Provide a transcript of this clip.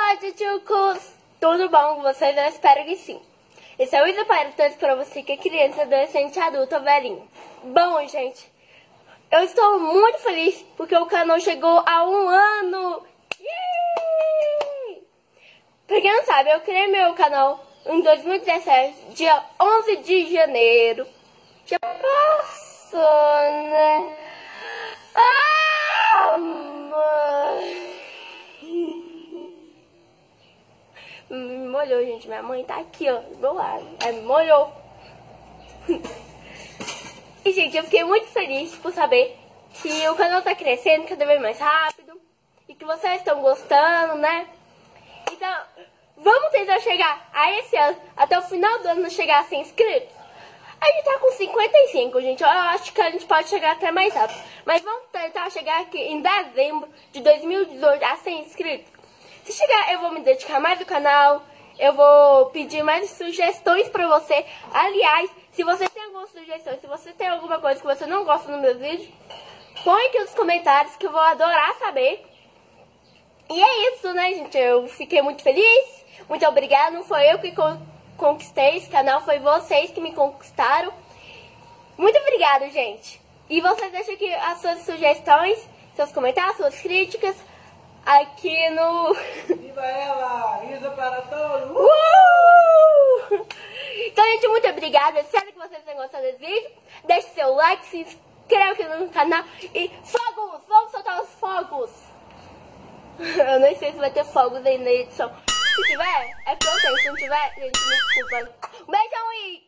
Olá, tchutchucos! Tudo bom com vocês? Eu espero que sim. Esse é o Isa para todos para você que é criança, adolescente, adulto ou velhinho. Bom, gente, eu estou muito feliz porque o canal chegou a 1 ano. Yay! Pra quem não sabe, eu criei meu canal em 2017, dia 11 de janeiro. Já passou, né? Mãe. Me molhou, gente. Minha mãe tá aqui, ó, do meu lado. Aí me molhou. E, gente, eu fiquei muito feliz por saber que o canal tá crescendo cada vez mais rápido. E que vocês estão gostando, né? Então, vamos tentar chegar a esse ano, até o final do ano, chegar a 100 inscritos. A gente tá com 55, gente. Eu acho que a gente pode chegar até mais rápido. Mas vamos tentar chegar aqui em dezembro de 2018 a 100 inscritos. Se chegar, eu vou me dedicar mais do canal. Eu vou pedir mais sugestões pra você. Aliás, se você tem alguma sugestão, se você tem alguma coisa que você não gosta nos meus vídeos, põe aqui nos comentários que eu vou adorar saber. E é isso, né, gente? Eu fiquei muito feliz. Muito obrigada. Não foi eu que conquistei esse canal, foi vocês que me conquistaram. Muito obrigada, gente. E vocês deixam aqui as suas sugestões, seus comentários, suas críticas aqui no... Viva ela! Isa para todos! Então, gente, muito obrigada. Espero que vocês tenham gostado desse vídeo. Deixe seu like, se inscreva aqui no canal. E fogos! Vamos soltar os fogos! Eu nem sei se vai ter fogos aí na edição. Se tiver, é que eu tenho. Se não tiver, gente, me desculpa. Beijão e...